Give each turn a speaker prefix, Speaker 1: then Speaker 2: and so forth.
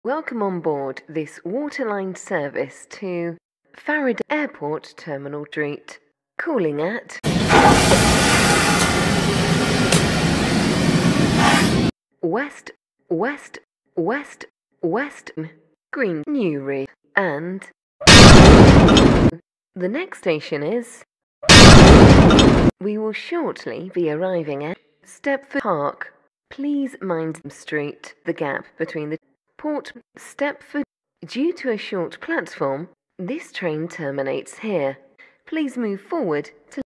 Speaker 1: Welcome on board this Waterline service to Faraday Airport Terminal Street. Calling at West Green Newry, and the next station is. We will shortly be arriving at Stepford Park. Please mind Street, the gap between the Port Stepford. Due to a short platform, this train terminates here. Please move forward to